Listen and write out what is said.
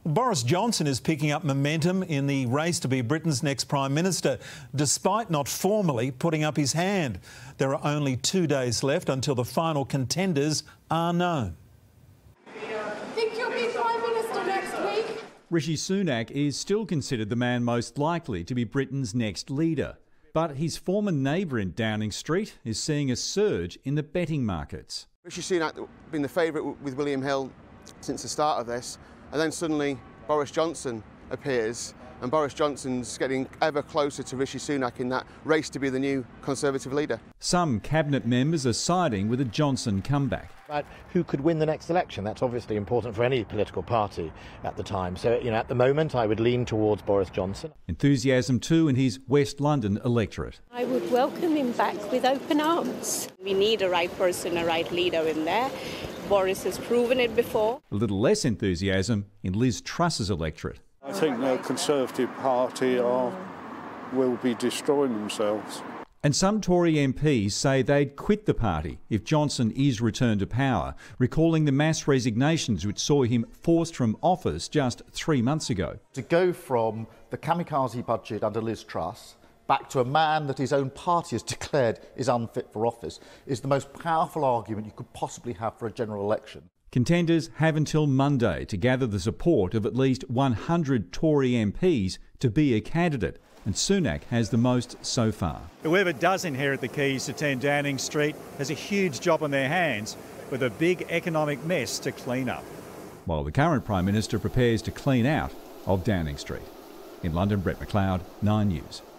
Boris Johnson is picking up momentum in the race to be Britain's next Prime Minister, despite not formally putting up his hand. There are only 2 days left until the final contenders are known. Think you'll be Prime Minister next week? Rishi Sunak is still considered the man most likely to be Britain's next leader. But his former neighbour in Downing Street is seeing a surge in the betting markets. Rishi Sunak been the favourite with William Hill since the start of this, and then suddenly Boris Johnson appears, and Boris Johnson's getting ever closer to Rishi Sunak in that race to be the new Conservative leader. Some cabinet members are siding with a Johnson comeback. About who could win the next election. That's obviously important for any political party at the time. So, at the moment I would lean towards Boris Johnson. Enthusiasm too in his West London electorate. I would welcome him back with open arms. We need a right person, a right leader in there. Boris has proven it before. A little less enthusiasm in Liz Truss's electorate. I think the Conservative Party will be destroying themselves. And some Tory MPs say they'd quit the party if Johnson is returned to power, recalling the mass resignations which saw him forced from office just 3 months ago. To go from the kamikaze budget under Liz Truss back to a man that his own party has declared is unfit for office is the most powerful argument you could possibly have for a general election. Contenders have until Monday to gather the support of at least 100 Tory MPs to be a candidate, and Sunak has the most so far. Whoever does inherit the keys to 10 Downing Street has a huge job on their hands with a big economic mess to clean up. While the current Prime Minister prepares to clean out of Downing Street. In London, Brett McLeod, 9 News.